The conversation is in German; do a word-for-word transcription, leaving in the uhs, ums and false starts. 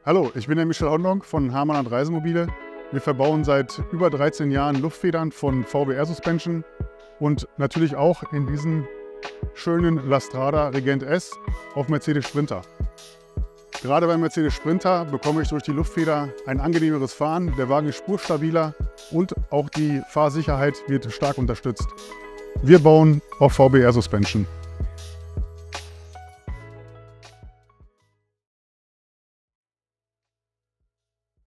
Hallo, ich bin der Michel Hondong von Hamann und Reisemobile. Wir verbauen seit über dreizehn Jahren Luftfedern von V B R Suspension und natürlich auch in diesem schönen Lastrada Regent S auf Mercedes Sprinter. Gerade beim Mercedes Sprinter bekomme ich durch die Luftfeder ein angenehmeres Fahren, der Wagen ist spurstabiler und auch die Fahrsicherheit wird stark unterstützt. Wir bauen auf V B R Suspension.